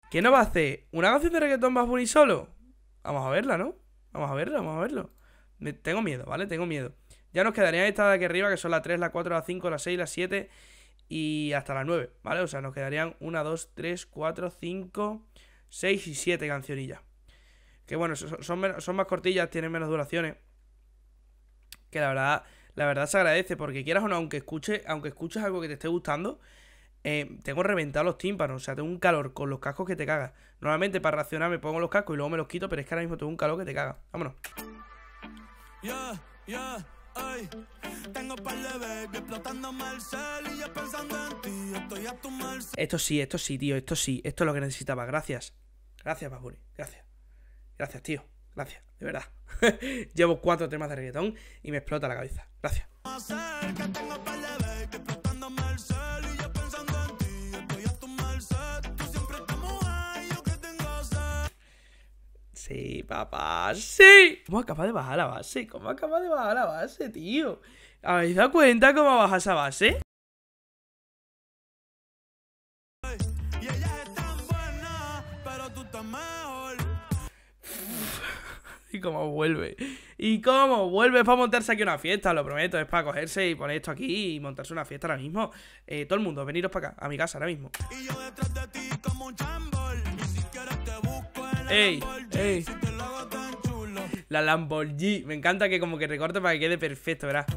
¿Qué no va a hacer? ¿Una canción de reggaetón Bad Bunny solo? Vamos a verla, ¿no? Vamos a verlo, vamos a verlo. Tengo miedo, ¿vale? Tengo miedo. Ya nos quedarían estas de aquí arriba, que son la 3, la 4, la 5, la 6, la 7 y hasta la 9, ¿vale? O sea, nos quedarían 1, 2, 3, 4, 5, 6 y 7 cancionillas. Que bueno, son más cortillas, tienen menos duraciones. Que la verdad se agradece, porque quieras o no, aunque escuches algo que te esté gustando, tengo reventado los tímpanos, o sea, tengo un calor con los cascos que te cagas. Normalmente para reaccionar me pongo los cascos y luego me los quito, pero es que ahora mismo tengo un calor que te caga. Vámonos. Ay, tengo par de baby explotando Marcel y yo pensando en ti, estoy a tu merced. Esto sí, tío, esto es lo que necesitaba. Gracias. Gracias, Bad Bunny, gracias. Gracias, tío, gracias, de verdad. Llevo 4 temas de reggaetón y me explota la cabeza. Gracias. Sí, papá, sí. ¿Cómo acaba de bajar la base? ¿Cómo acaba de bajar la base, tío? ¿Habéis dado cuenta cómo baja esa base? Y ella es tan buena, pero tú estás mejor. Y cómo vuelve. Y cómo vuelve para montarse aquí una fiesta, lo prometo. Es para cogerse y poner esto aquí y montarse una fiesta ahora mismo. Todo el mundo, veniros para acá, a mi casa ahora mismo. Y yo detrás de ti como un chambol. Y si quieres te busco en ey, ey. Si te lo hago tan chulo. La Lamborghini. Me encanta que como que recorte para que quede perfecto, ¿verdad?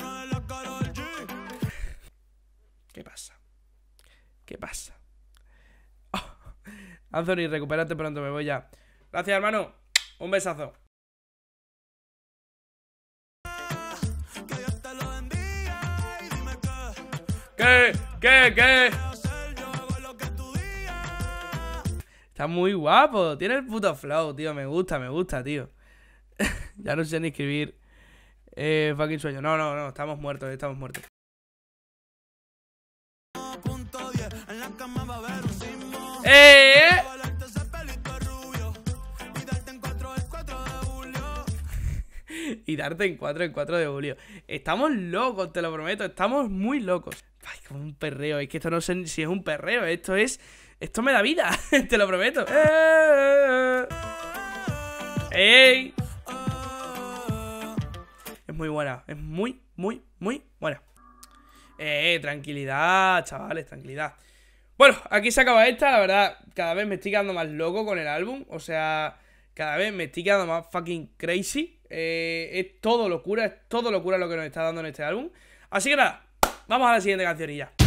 ¿Qué pasa? ¿Qué pasa? Oh. Anthony, recupérate pronto, me voy ya. Gracias, hermano. Un besazo. ¿Qué? Está muy guapo. Tiene el puto flow, tío. Me gusta, tío. Ya no sé ni escribir. Fucking sueño. No. Estamos muertos. Y darte en 4 el 4 de julio. Estamos locos, te lo prometo. Estamos muy locos. Ay, como un perreo. Es que esto no sé si es un perreo. Esto me da vida. Te lo prometo. ¡Ey! Es muy buena. Es muy buena. Tranquilidad, chavales, tranquilidad. Bueno, aquí se acaba esta. La verdad, cada vez me estoy quedando más loco con el álbum. O sea, cada vez me estoy quedando más fucking crazy. Es todo locura lo que nos está dando en este álbum. Así que nada, vamos a la siguiente canción y ya.